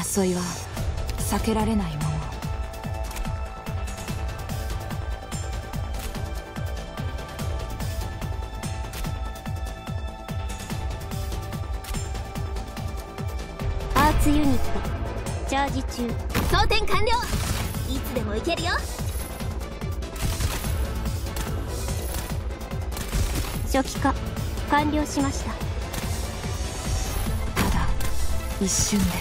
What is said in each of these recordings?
争いは避けられないもの。 アーツユニットチャージ中。装填完了。いつでも行けるよ。初期化完了しました。 ただ一瞬です。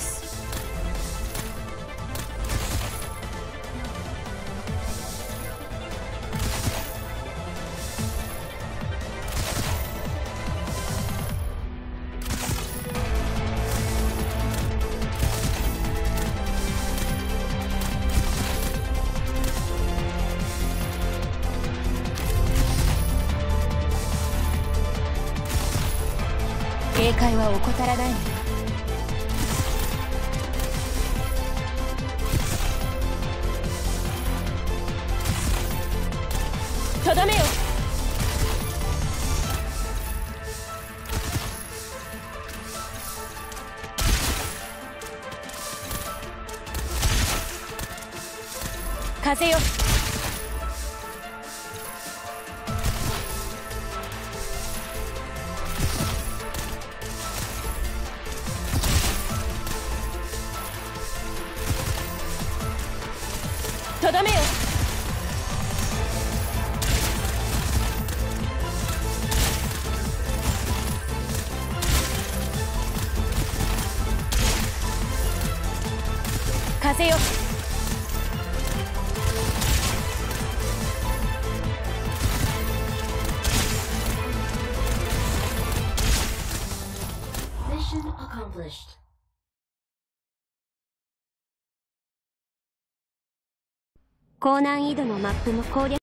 警戒は怠らないのよ。とどめよ。風よ。とどめよ。風よ。 Mission accomplished. 高難易度のマップも攻略。